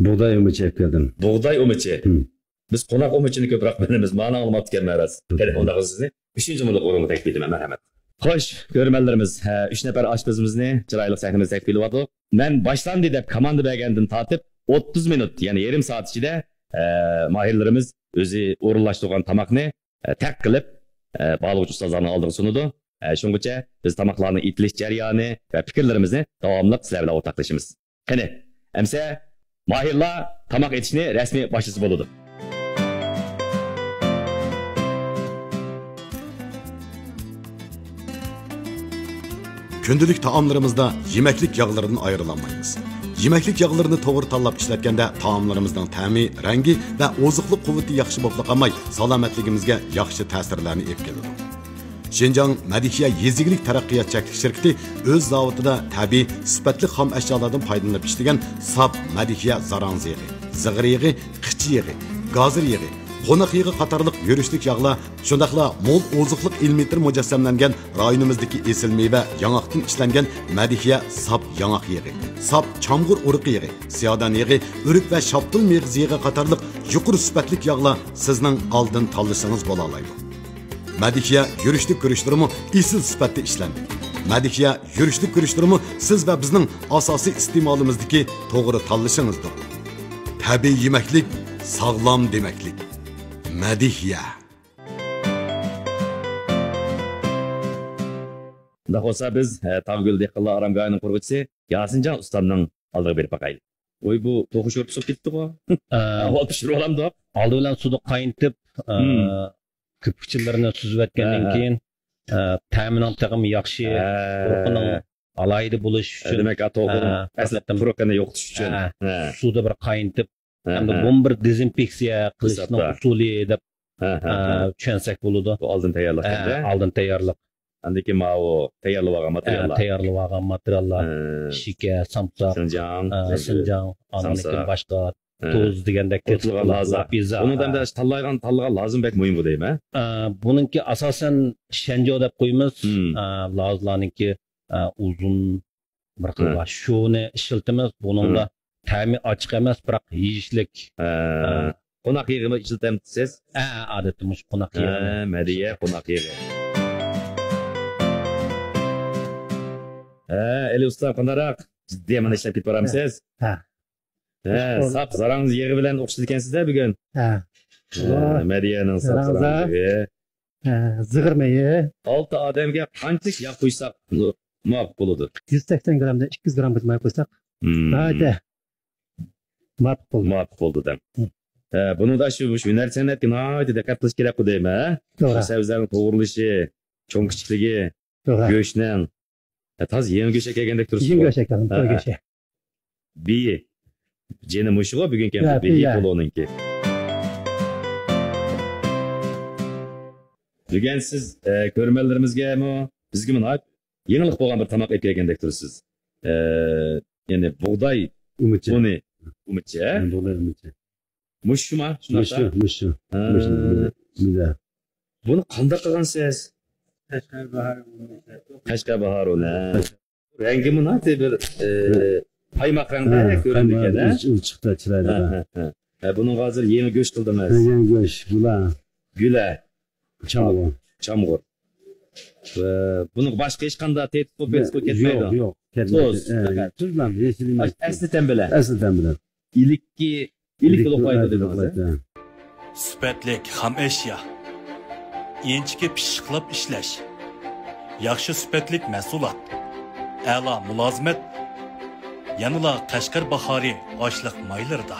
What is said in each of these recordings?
Buğday umuchi ekledim. Buğday umuchi. Biz qo'noq umuchini ko'proq bilamiz. Ma'no olmoqdan emas. Qani unda sizni 3-numurlik o'ringa taklif etaman, marhamat. Xo'sh, ko'rmanlarimiz, 3 nafar oshpazimizni chiroyli sahnamizda taklif qilyapti. Men boshlandi deb komanda bergandan tortib 30 minut, ya'ni yarim soat ichida mahirlarimiz o'zi o'rinlashtirgan tamoqni tak qilib bog'lovchi ustozlarning oldiga sunadi. Shungacha biz tamoqlarning itilish jarayoni va fikrlarimizni davomli sizlar bilan o'rtoqlashamiz. Qani, amsa mahirlar tamoq etishni rasmiy boshlasa bo'ladi. Gündəlik taamlarımızda yeməklik yağlarından ayrılanmayız. Yeməklik yağlarını to'g'ri tanlab ishlatganda taamlarımızın ta'mi, rangi və oziqlik quvvati yaxshi bo'lib qolmay, salomatligimizga yaxshi ta'sirlarni olib keladi. Şinjan Madihiya Yeziglik taraqqiyot cheklik shirkati o'z zavodida tabiiy, sifatli xom ashyolardan foydalanib ishlagan sap Madihiya zaranz yog'i, zig'ir yog'i, qichi yog'i, gazir yog'i, qo'noq yog'i qatorliq yurishlik yog'lar, shundaqla mo'l oziqlik ilmitr mujassamlangan rayonimizdagi esil meva yong'oqdan ishlangan Madihiya sap yong'oq yog'i, sap chamg'ur urug'i yog'i, siyodan yog'i, o'rik va shaptul meg'iz yog'i qatorliq yuqori sifatli yog'lar sizning oldin tanlashingiz bo'la oladi. Madihiya yurishlik ko'rishtirimi isil sifatda ishlanadi. Madihiya yurishlik ko'rishtirimi siz va bizning asosiy iste'molimizdagi to'g'ri tanlashingizdir. Tabiiy yemaklik, sog'lom demaklik. Madihiya. Daha olsa biz Tağgül Dehqonlar Aramgohining qurg'uvchisi Yasinjon ustamning oldiga berib boqaylik. Oy bu to'g'ish o'rib suv ketdi ku. Avval pishirib olamdi. Oldi bilan suvni qaynatib, ko'pikchilarini suzib o'tgandan keyin ta'minot tag'im yaxshi, quruqining alayda bo'lish uchun, demak, to'g'ri aslida quruqini yo'qotish uchun suvda bir qaynatib, hamda bu bir dezinfeksiya qilishning usuli deb tushunsak bo'ladi. Oldin tayyorlab, oldin tayyorlab. Andiki ma'o tayyorlab olgan materiallar. Tayyorlab olgan materiallar, shika, samsak, sinjang, andan boshqa tuz degandek kurtulgan lazım. Bunu da tanlagan lazım bek mühim bu değil mi? Bununki asasen şenjo dep koyumuz. Lazlarınki uzun bir kılga. Şunu işiltimiz. Bunun da tami açık emas, bırak yiyişlik. Konak yığımı işiltemiz siz? Adetimiz konak yığımı. Mediye konak yığımı. Eli usta konarak ciddi hemen işlep git varam siz? Sap zaranız yeri bilen okşudu ekansiz de bugün. Mediye'nin sap zaranız yeri. Zig'ir meyi. 6 odamga qancha yog' qo'ysak muvofiq bo'ladi? 180 gramdan 200 gram bitmay qo'ysak. Hadi. Muvofiq bo'ldi da. Buni da shu hunar san'atga nihoyatda diqqat qilish kerak ku deymi? Sabzlarning to'g'rilishi, cho'ng kichikligi, go'shtning toz yem go'sht kelgandek turibsiz. Yem go'sht ekan, go'sht. Biyi Jeni muşuğa bugün keldi. Biyi kolonunki. Bugün siz görmelerimizge mi? Bizge mi nayip? Yenilik boğan bir tamak ep kelgandek turibsiz. Yani buğday umuchi. Uni umuchi, Buğday umuchi. Mush mu? Mush. Bunu qanday qilgansiz? Qashqabahar uni. Rengi mi nayip bir Haymak rengde göründü ki çıktı çırayda. Bunun hazır yeni göç kıldınız. Yeni göç, bula. Güle. Çamur. Çamur. Bunun başka hiç kanda tehdit bu ketmeydi. Yok. Tuz. Tuzla yeşilim. Asli tembele. Asli tembele. İlik lokaydı dediniz. Süpetlik, ham eşya. Yençike pişiqlab işleş. Yaxşı süpetlik mesulat. A'la mulazimet. Yanıla Qashqar bahari oshliq maylarida.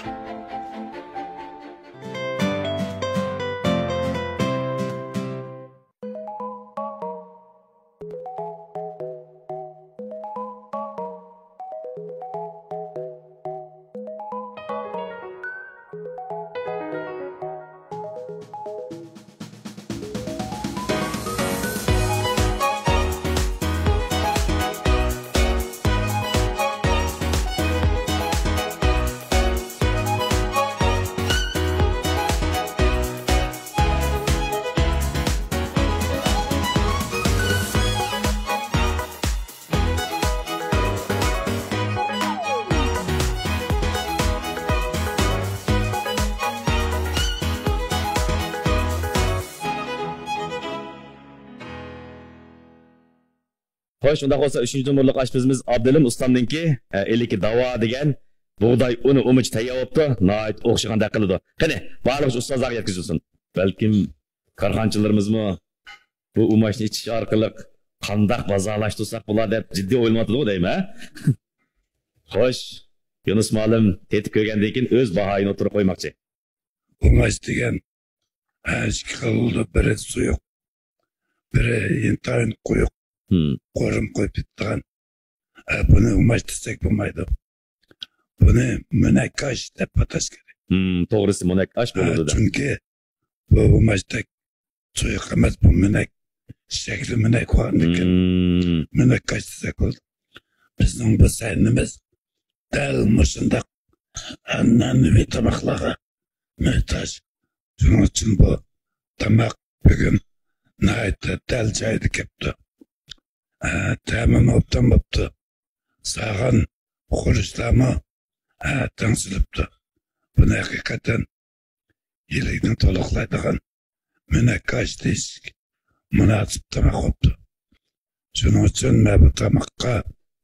Xo'sh, unda bo'lsa 3-numurlik oshpazimiz Abdulim ustamninki 52 davo degan buğday uni umich tayyorlabdi. Nihoyat o'xshaganda qiladi. Qani, barcha ustozlarga yetkazilsin. Balkim korxonchilarimizmi bu umachni ichish orqali qandaq bozorlashtirsak bular deb jiddiy o'ylamoqdi deymi? Xo'sh, Yunus Malim tetib ko'rgandan keyin o'z bahoyini o'tirib qo'ymoqchi. Umach degan ikki xil bo'ldi, biri suyuq, biri intayin quyuq. Qo'rim qo'yib bitgan. Buni umach desak bo'lmaydi. Buni munakkash deb atash kerak. To'g'risi munakkash bo'ladi. Chunki bu umachdek suyuq emas, bu munak shakli munak qo'yarmikan. Munakkash desak bo'ladi. Bizning bu saynimiz dal mushundaq an'anaviy tomoqlarga muhtoj. Shuning uchun bu tomoq bugun nihoyatda dal joyida kelibdi. Tamam obdan bo'pti. Sağan xurishlarmi tangsilibdi. Buni haqiqatan yillikni to'liqlaydigan munakkash deyish munosib tomoq bo'libdi. Shuning uchun men bu tomoqqa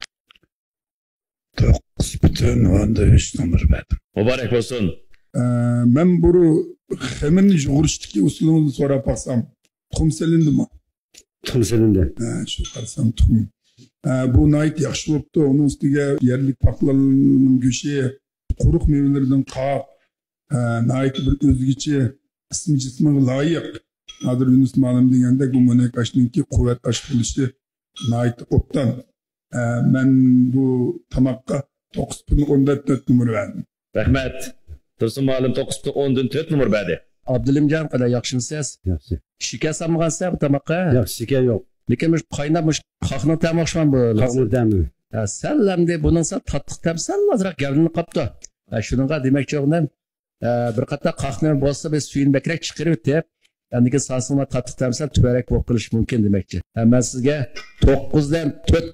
9,3 numar berdim. Muborak bo'lsin. Ben bunu hemen yoğuruştaki usulünü sonra baksam tuxum selindimi? Tuxum selindi. Şu qarsam tuxum. Bu nayt yaxşı olubdu. Onun üstüge yerlik paklalarının göşe, quruq meyvelerden qaq, nayt bir özgüçe ismi cismi layık. Nadir Yunus Malim degende bu munakkaşninki kuvvet aş buluşu nayt optan. Ben bu tamakka 9,14 numara verdim. Rahmet. Tursun Malim 9,14 numara verdi. Abdülümcan kadar yakşımsız. Yaxshi. Şeker samğansa bu tamakka. Yo'q, şeker yo'q. Lekin bu qaynamış qaqni tamoqşman bu. Qaqni dami. Sallamde buningsa tatliq tamsan azroq gavlini qapti. Shuningga demakchi o'g'lim bir qator qaqni bo'lsa biz suyini bakrak chiqarib o'tib, andiki sasingma tatliq tamsan tubarak bo'lib qilish mumkin demakchi. Men sizga 9dan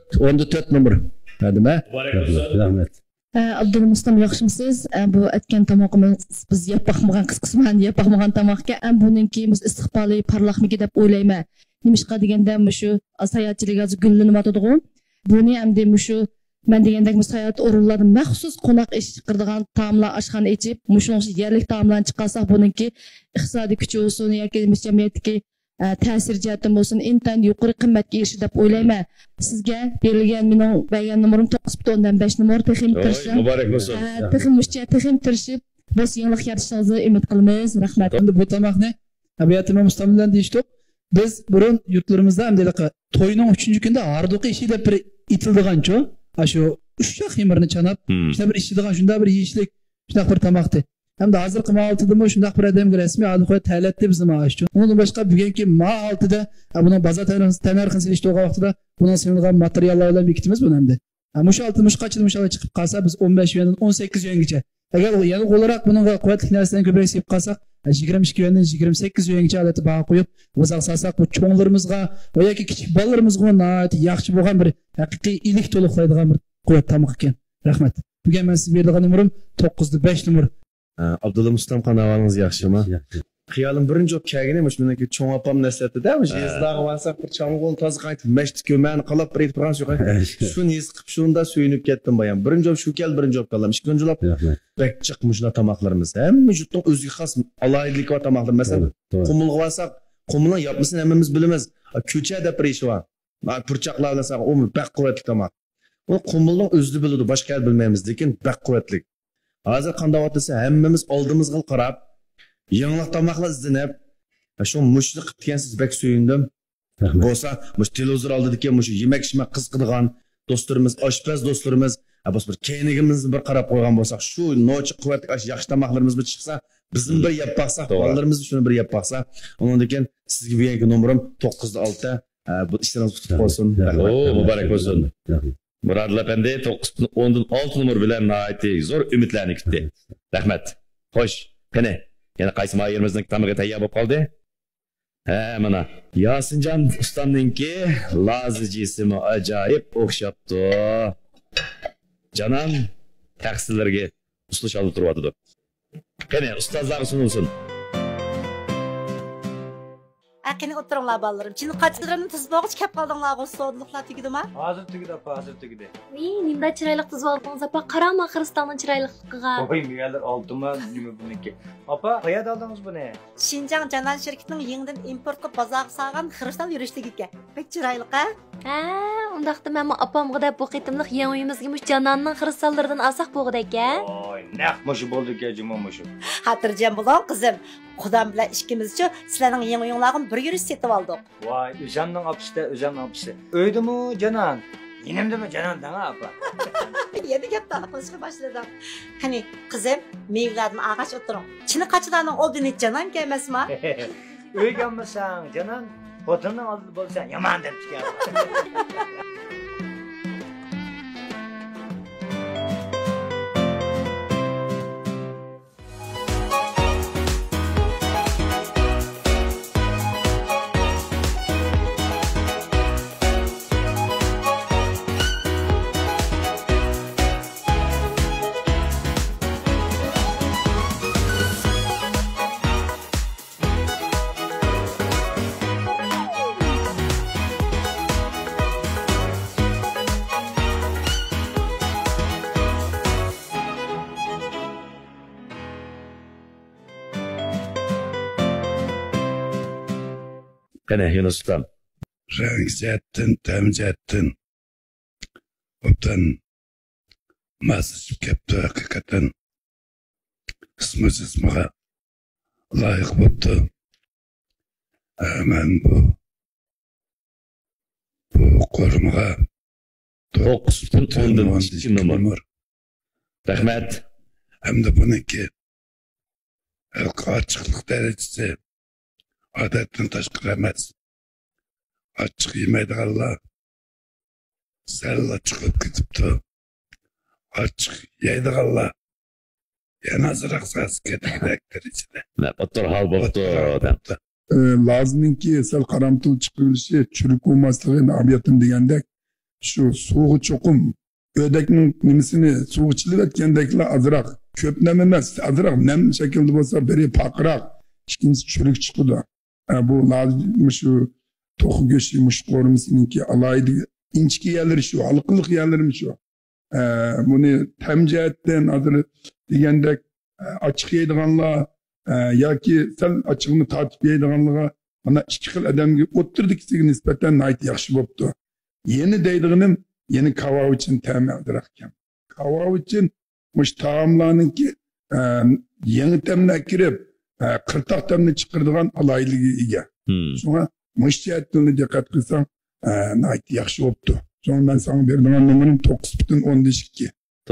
14 numar nima? Rahmat. Abdülmustam yaxshimisiz? Bu aytgan tomoqimiz biz yeb baxmagan qisqisman, yeb baxmagan tomoqqa buningki biz istiqboli parlaqmiki deb o'ylayman. Nimishqa deganda shu sayyohatchilik hozir gullanmayotadigan. Buni ham demishu men degandek sayyohat o'rinlarida maxsus qo'noq ish qiladigan taomlar oshxona ichib, mushuncha yerlik taomlarni chiqarsak buningki iqtisodiy kuchi bo'lsin yoki jamiyatdagi ta'sir jihatdan bo'lsin intan yuqori qimmatga erishadi deb o'ylayman. Sizga berilgan mening bergan nomerim 9,5 numar texim tirishim. Muborak bo'lsin. Texim tirishib biz yangilik yaratishingizni umid qilamiz. Rahmat. Endi bu tomoqni Abiyatime Mustamdan deyishdik. Biz burun yurtlarimizda hamdiliqi to'yning 3-kunda harduqi ishi deb bir itildigancho, shu 3 xemirni chanab, shunda bir ishdigan, shunda bir yeyishlik, shunda bir tomoqdi. Hamda hozirgi ma'oltidimi shunda bir odamga rasmiy aloqa talatdi bizim ma'oshchi. Undan boshqa bugungi ma'oltida buni bozor tanarxini silishtirgan vaqtida buni silingan materiallar bilan bekitimiz buni hamda. Mush 60 qachon mushalla chiqib qolsa biz 15 yuandan 18 yuangacha. Agar yana o'laroq buning quvvatli narsadan ko'proq sepib qolsak 22 yuandan 28 yuangacha alati baho qo'yib, o'zaq salsak bu cho'nglarimizga yoki kichik bolalarimizga yaxshi bo'lgan bir haqiqiy ilik to'liqlaydigan bir quvvat tomoq ekan. Rahmat. Bugun men sizga bergan nomerim 9,5 numar. Abdullah Mustam qanavalınız yaxshimi? Xiyolim birinchi o'p kelgani meniki cho'ng opam naslatdi-da, yezlarga olsak bir chong'ol toza qaytib mashti ko'mani qilib bir aytib turgan shu. Shuni his qilib shunda suyunib ketdim bayan. Birinchi o'p shu kel, birinchi o'p qolam. Ikkinchi o'p bek chiqmishlar tomoqlarimiz. Hamma yurtning o'ziga xos alaylik va tomoqlar. Masalan, qumulga olsak, qumulni yapmasini hammamiz bilamiz. Ko'cha deb bir ish bor. Purchaqlar bilan u bek quvvatli tomoq. U qumulning o'zini biladi, boshqa bilmaymiz, lekin bek quvvatli. Hozir qanday o'tsa hammamiz oldimizga qarab yangilik tomoqlar izlanib, shu mushni qilib degansiz bek suyundim. Bo'lsa, mush televizor oldidagi mush yemak-shima qiziqadigan do'stlarimiz, oshpaz do'stlarimiz, bos bir keynigimizni bir qarab qo'ygan bo'lsak, shu nochi quvvatli yaxshi tomoqlarimiz bir chiqsa, bizni bir yeb baqsak, bolalarimizni shuni bir yeb baqsa, undan keyin sizga bergan nomerim 9,6. Bu ishlaringiz qutlu bo'lsin. Muborak bo'lsin. Muradilla Efendi 9,6 numar bilan nihoyatda zo'r umidlarni kutdi. Rahmat. Xo'sh, qani, yana qaysi yerimizning tamiga tayyor bo'lib qoldi? Mana Yosinjon ustamninki lazijisimi ajoyib o'xshabdi. Janan taqsirlarga ustish olib turyapti. Qani, ustozlar sunulsin. Akini oturunglar balalarım. Çin kaçlarının tuz boğuç kep kaldыңlar o soğudluklar tügüdü mü? Hazır tügüdü apa, hazır tügüdü. Nimda çıraylık tuz aldınız apa, karama Kırgızstan'ın çıraylıklığa. Oy, miyalar altıma nime bununki. Apa, kayat aldınız bu ne? Şinjan Canan şirketinin yenidən importlu bazaq sağan Kırgızstan yürüyüşlüğü. Pek çıraylık ha? Ondaqda mən apamğa da bu qitimliq yeni uyumuzga muş Cananның Kırgızstanlardan alsaq bo'g'dak a. Oy, naqmışı boldu ki cımamışı. Hatırlayacağım bulan kızım. Kudam bilen işkimizce sizlerin yeni uyumlarını bir yürüyüş setip aldık. Vay, Özan'ın apısı da Özan'ın apısı. Öydü mü Canan? Yinem de mi Canan dana apa? Yeni gep daha konuşmaya başladım. Hani kızım meyvelerden ağaç oturun. Çin'i kaçılarının olduğunu hiç Canan gelmez mi? Öy gelmesen Canan, fotonun adı bolsan yaman dep çıkar. Qani Yunus ustam. Renk temcettin. Obdan masışıp kepti hakikaten. İsmiga layık boptu. Hemen bu korumaga 9.2 numar. Rahmet. Hem de bununki açıklık derecesi adetten taşkır emez. Açık yemeydiğinler selle çıkıp gidipti. Açık yeydiğinler yana azırak ses getirmektir içine. Ne otur hal boptu. Lazımınki sel karamtıl çıkılışı çürük olmaslığı abiyatım degende şu soğuk çokum ödeknin nimisini soğuk çilip etkendekler azırak köp nem emez azırak nem şekilde olsa biri pakırak ikincisi çürük çıkıdı. Bu lazım şu toku göçüymüş korumasınınki alaydı inçki yerleri şu halkılık yerlerim şu. Bunu temcihetten adını degende açık yeydiğinler ya ki sen açığını tatip yeydiğinliğe bana iki xil adamga o'ttirdik siga nisbatan ayt yaxshi bo'pti. Yeni deydiğinim yeni kavav için ta'minliroq ekan. Kavav için mush taomlarninki yeni ta'mga kirib qirtoq ta'mni chiqaradigan aloyligi ega. Shunga mush jihatdan diqqat qilsang ayt yaxshi bo'pti. Shunga men sana beradigan nomerim 9.12.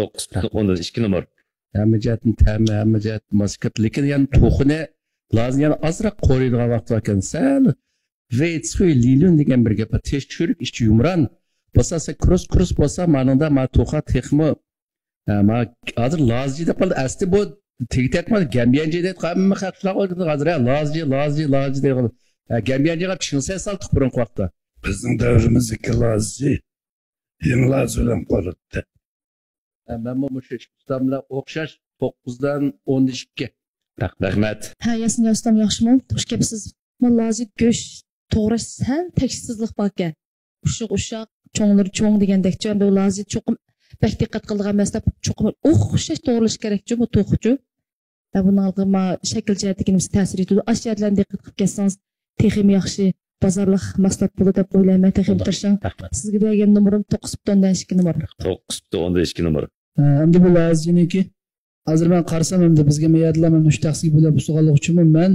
9.12 numar. Hamma jihatdan ta'mi, hamma jihatdan maskat. Lekin yani to'xini lazım yani azroq qo'yadigan vaqt bor ekan. Sal Veitsuy Lilun degan bir gap. Tekshirib ichi yumran. Bo'lsa cross bo'lsa manada ma to'xa texmi ma hozir lazji deb qoldi. Asli bu tegtakma Gambiyanji deb hamma xalqlar qo'ydi. Hozir lazji deb qoldi. Gambiyanjiga tushunsa saltiq burun vaqtda. Bizning davrimizdagi lazji yeni lazji bilan qolibdi. Ben bu ustamla o'xshash 9'dan 12'ga. Rahmat. Ha, yasin ustam yaxshimi? Xush kelibsiz. Men lozi go'sh to'g'ri sal teksizlik bor ekan. Ushoq, cho'nglar cho'ng degandek bu lozi cho'qim bak diqqat qilgan emas deb cho'qim o'xshash to'g'rilish kerak-ku bu to'qchu. Buni alg'ima shakl jihatdan ta'sir etadi. Ashyalarga diqqat qilib kelsangiz, texim yaxshi bozorlik mahsulot bo'ladi deb o'ylayman. Texim tirishing. Sizga bergan nomerim 9.12 numar. 9.12 numar. Endi bu lazimki hozir men qarasam endi bizga meyadlar men 3 taksiga bo'lib usulg'anlik uchun men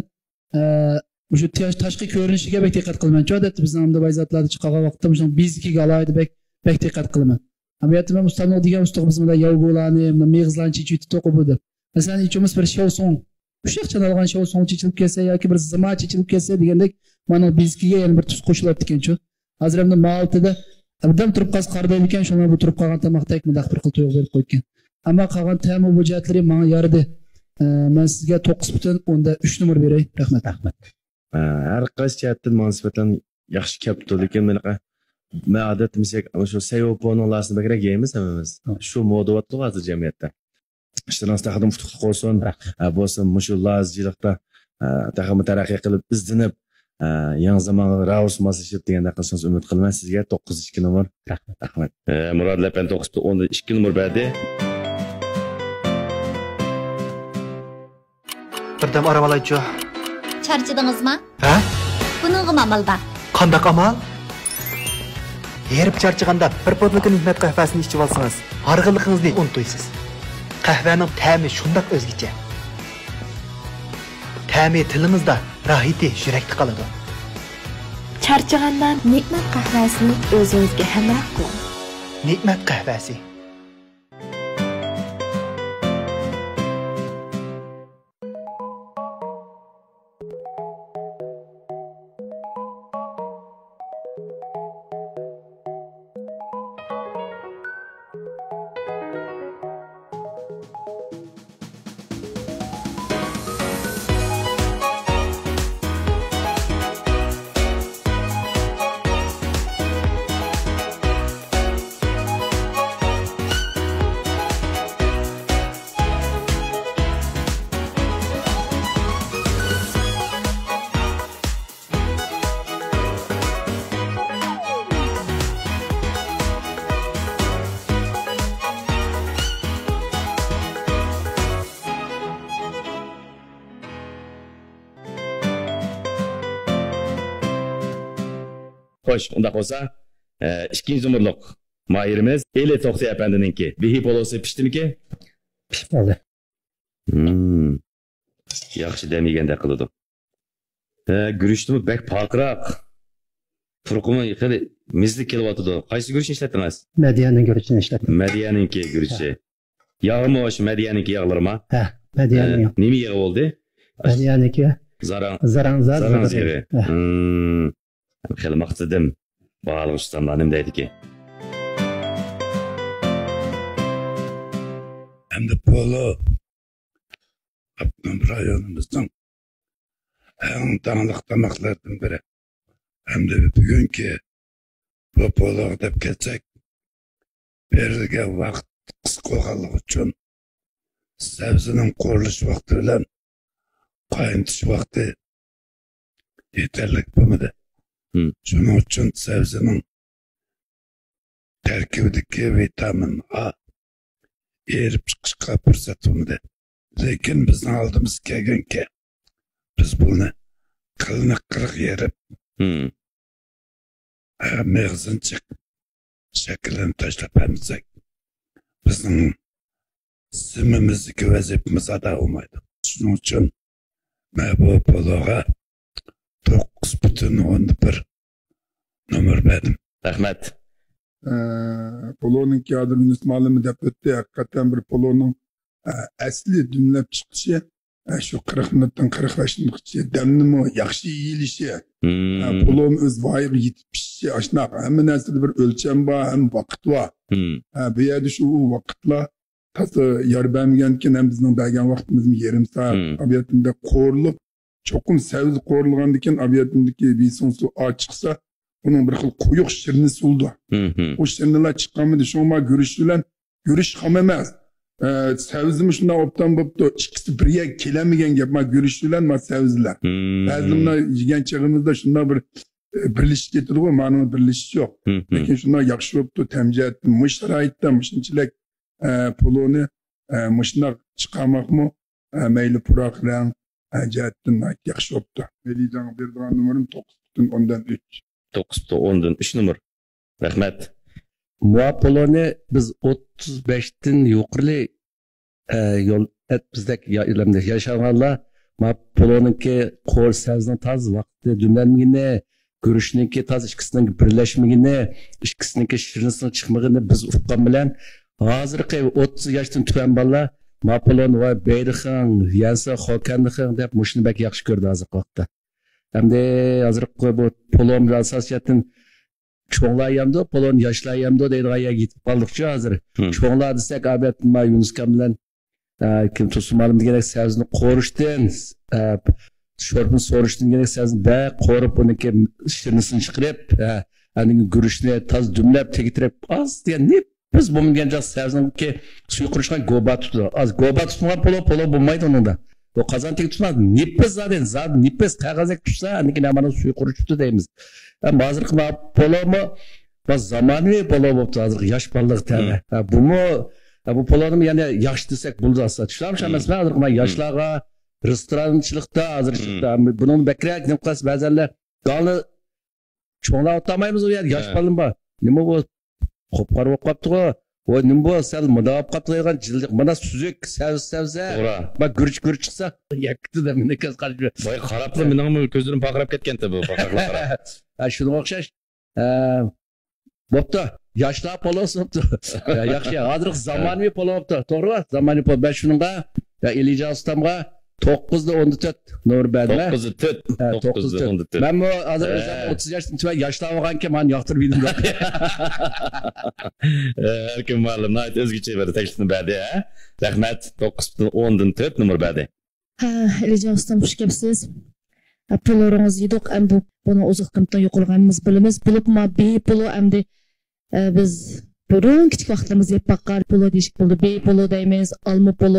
o'sha tashqi ko'rinishiga bek diqqat qilaman. Odatda bizning hamda bayzatlarda chiqqan vaqtda o'sha bizkiga alaydi bek diqqat qilaman. Amaliyotda men ustanov degan ustoq bizda yovgo'larni, meg'izlarni chechib to'qib bo'ldi. Masalan, ichimiz bir shovson, ushaqcha olgan shovson chechilib kelsa yoki bir zima chechilib kelsa degandek mana bizkiga yana bir tuz qo'shiladi ekan-ku. Hozir ham Maltada Abdam turib qaz qarday ekan, shuna bu turib qolgan tamoqdek mudaq bir xil to'yib berib qo'ygan. Ammo qolgan ta'mi hujjatlari menga yaradi. Men sizga 9.3 numar beray. Rahmat. Har qaysi jihatdan nisbatan yaxshi kelibdi, lekin men odatimizdek shu sayyoponing lasini bakrak yeymiz hammamiz. Shu modavatda hozir jamiyatda. İşte xadim futuq qo'ysin, bo'lsin mushu lazjilikda taqim taraqqiy qilib izlanib Yangi zamonga Raus moslashib deganda qilsangiz umid qilaman sizga 9-2 numar. Rahmat. Murod Lapan 9-10 numar berdi. Birdam arabalaychi. Charchadingizmi? Ha? Buningga amal bor. Qanday amal? Yerib charchaganda bir podlikni Nigmat qahvasini ichib olsangiz, harg'inligingizni unutmaysiz. Qahvaning ta'mi shundoq o'zgacha. Ta'mi tilingizda, rohati yurakda qoladi. Charchaganda Nigmat qahvasini o'zingizga hamroh qiling. Nigmat qahvasi. Xo'sh, unda bo'lsa, 2-numurlik mayirimiz Eli To'xti apandininki. Bihi polosi pishdimiki? Pishmadi. Yaxshi dam yeganda qiladi. Guruchni bak parqiroq. Turqumi xili mizli kelyotdi. Qaysi guruchni ishlatdingiz? Mediyaning guruchini ishlatdim. Mediyaninki guruchi. Yog'mi o'sha mediyaninki yog'larmi? Ha, mediyaning. Nima yog'i bo'ldi? Mediyaniki Zarang yog'i. Xili maqsadim. Ba'li ustamlar nima deydiki? Endi polo Abdum rayonimizning eng tanliq tamoqlardan biri. Endi bugungi bu polo deb kelsak, berilgan vaqt qisqa qolganligi uchun sabzining qurilish vaqti bilan qaynatish vaqti yetarli bo'lmadi. Shuning uchun sabzining tarkibidagi vitamin A erib chiqishga fursat bo'lmadi. Lekin bizning oldimizga kelganki, biz buni qilni qirq yerib, mag'zinchiq shaklini tashlab bermasak, bizning simimizdagi vazifamiz ado bo'lmaydi. Shuning uchun men bu pologa 9,1 numar verdim. Rahmat. Polonun kağıdı Yunus malımı dep öttü. Hakikaten bir polonun asli dünlep çıkışı şu 40 minuttan 45 minutçı demli mi, yakşı yiyilişi. Polon öz vayıp yitip pişişi. Aşına hem nesli bir ölçem var, hem vakit var. Bir yerde şu vakitla tası yarı beğenmegenken hem bizden belgen vaktimizin yarım saat abiyetinde korulup çokum sevdi korulgandiken abiyetindeki bir son su ağ çıksa onun bir xil quyuq şirnisi oldu. O şirniler çıkamadı. Şoma görüşülen görüş ham emas. Sevzimi şuna optan boptu. İkisi birye kelemigen gap ma görüşülen ma sevziler. Bazımda yigen çağımızda şuna bir birleşik getirdi o manın birleşik yok. Lakin şuna yaxşı boptu temcih ettim. Mışlar ayıttan mışınçilek polonu mışına çıkamak mı meyli puraklan cihetten ait yaxşı boptu. Velican'a bir daha numaram 9,10'dan 3. 9,10'dan 3 numar. Rahmat. Muapoloni biz 35'ten yuqori yo'l bizdek yaşaganlar Muapoloninki qo'l savzning taz vaqti dunlanmagini, guruchniki taz ikkisining birlashmagini, ikkisiniki shirnisini chiqmagini biz uqqan bilan hozirgi 30 yoshdan tuvan bolalar Muapolon va Beyrixan, Yansa, Xokanixan deb mushni bak yaxshi ko'rdi hozirgi vaqtda. Hamda hozirgi bu polon bilan asosiyatdan çoğunlar yamdı, polon yaşlar yamdı deydiğen yer gitip kaldıkça hazır. Çoğunlar desek abiyetin ma Yunus Kamil'den kim tutsumalım diyerek sevzini koruştun, şorpun soruştun diyerek sevzini de korup onu ki şirnisini çıkarıp, hani görüşüne taz dümlep tekitirip az diye ne biz bu mümkünce sevzini ki suyu kuruşkan goba tutuyor. Az goba tutmayan polo bulmaydı onun da. bu qozon tek tutmadi nipis zaten nipis qog'ozdek tutsa aniki mana suv qurishibdi deymiz hozirgi polomi zamonaviy polo bo'libdi hozirgi yosh bolalar tabi bu poloni yana yaxshi desak bo'ldi aslida tushunamiz emasman hozirgi yoshlarga restoranchilikda hozirchilikda buning bakrak nima qilasiz ba'zanlar golni cho'nglab o'tmaymiz u yerda yosh bolam bor nima bu qo'pqarib qolibdi voy nima bu sal mudofaa qilib qo'ygan jildiq mana suzuk savsa bak gurch chiqsa yakdi meni ko'z qarab voy qarabdi mening ko'zlarim paqirab ketganda bu paqirlar shunga o'xshash bo'pti yoshlar polosi bo'pti yaxshi hozirgi zamonaviy polo bo'pti to'g'rimi zamonaviy polo ben shunga Elija ustamga 9-14 nomer berdim 9-14 ben bu hozir 30 yoshdan yoshlar olganki men yoqtirmaydim erkin ma'lum o'zgacha bir taklifni berdi rahmat 9-14 nomer berdi ha Elija ustam xush kelibsiz poloringiz yedik bu buni uzoq qimmatdan yo'qolganimiz bilamiz bilibmi bepolo endi biz burun kichik vaqtlarimiz yeb baqqan polo deyishik bo'ldi bepolo deymiz olma polo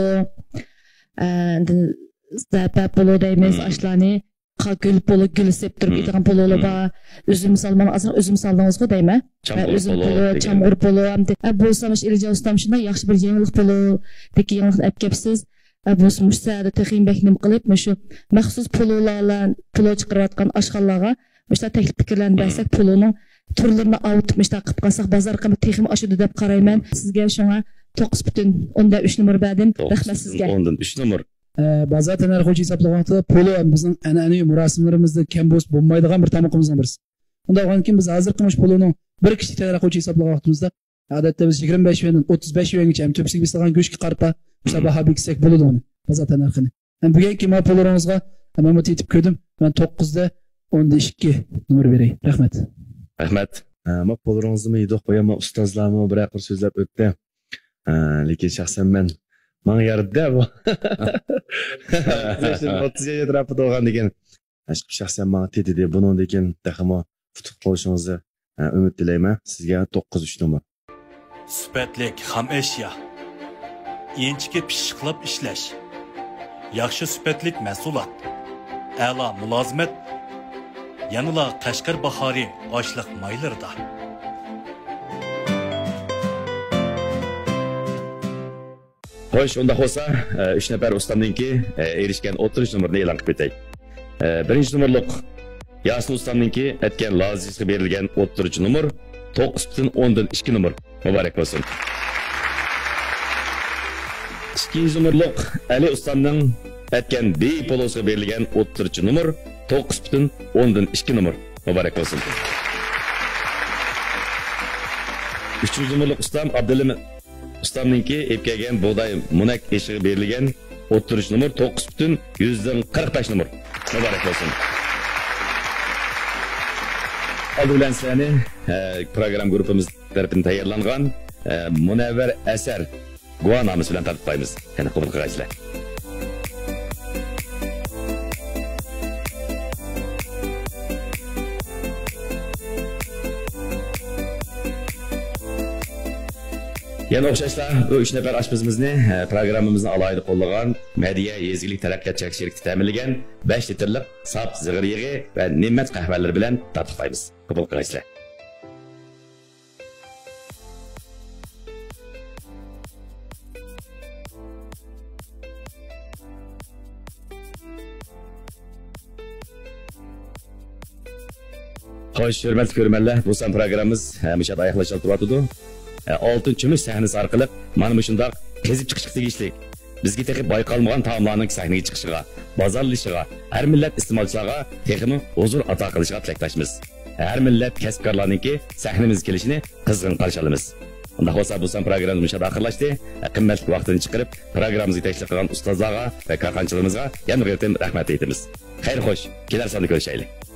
zapa polo deymiz ashlarni gul polo gul sep turib yetgan pololar bor o'zim salmon aslan o'zim saldingizku deyman o'zim polo chamg'ur polo bo'lsa Elija ustam shunday yaxshi bir yangilik polo deki yangilikni olib kelibsiz bu mustada texnik nim qilib shu maxsus polo chiqarayotgan oshxonalarga shu taklif fikrlarni bersak poloning turlarini avutib qilib qolsak bozor qimmat texim oshadi deb qarayman sizga shunga 9.3 nomer berdim rahmat sizga 10.3 nomer bozor narxi hisoblaganda polo bizning an'anaviy murosimlarimizda kam bo'lmaydigan bir tamoqimizdan birisi unda olgankin biz hozir qilmish poloning bir kichik narxi hisoblagan vaqtimizda odatda biz 25 yuandan 35 yuangacha ham to'psiga besilgan go'shtga qarpa baho beksak bo'ladi uni bozor narxini bugungi ma poloringizga men yetib ko'rdim men 9.12 nomer beray rahmat ma poloringizni yedik qo'yaman ustozlarmi bir aqir so'zlab o'tdi lekin shaxsan men mana yerda bu 30 yosh atrofida bo'lgan degan shaxsan men tedida buni degan taxmo futuq qo'yishingizni umid tilayman sizga 9.3 nomer sifatlik ham ashyo inchiki pishiqlab ishlash yaxshi sifatlik mahsulot a'lo mulozimat yanıla Qashqar bahori oshliq maylarida xo'sh unda bo'lsa 3 nafar ustamninki erishgan 30 nomerni e'lon qilib o'tay birinchi nomerlik Yasin ustamninki aytgan lozizga berilgan 30 nomer 9.2 nomer muborak bo'lsin ikkinchi nomerlik Ali ustamning aytgan B polosiga berilgan 30 nomer 9.2 nomer muborak bo'lsin uchinchi nomerlik ustam Abdullamin ustamninki epkagan buğday munak eshiga berilgan 30 nomer 9.45 nomer muborak bo'lsin oldi bilan sizlarni program gruppamiz tarafidan tayyorlangan Munavvar asar guvohnomasi bilan tartiblaymiz yana qabul qilinglar yana o'xshashlar bu 3 nafar oshpazimizni programmamizni alohida qo'llagan Madiya yezgilik taraqqiyot shirkati ta'minlagan 5 litrlik sap zig'ir yig'i va ne'mat qahvalari bilan tartiblaymiz qabul qilinglar xo'sh hurmatli ko'rmanlar bu san programmamiz mushat oyoqlashib turibdi oltin kumush sahnasi orqali mana shundoq kezib chiqish tegishli bizga texib bayqalmagan taomlarning sahnaga chiqishiga bozorlashishiga har millat iste'molchilarga texmi huzur ato qilishiga tilakdoshmiz har millat kasbkorlarningki sahnamizga kelishini qizg'in qarshi olamiz unda bo'lsa bu san programmamiz mushat oxirlashdi qimmatli vaqtini chiqarib programmamizga taklif qilgan ustozlarga va korxonchilarimizga yana bir rahmat aytamiz xayr xo'sh kelar sonda ko'rishaylik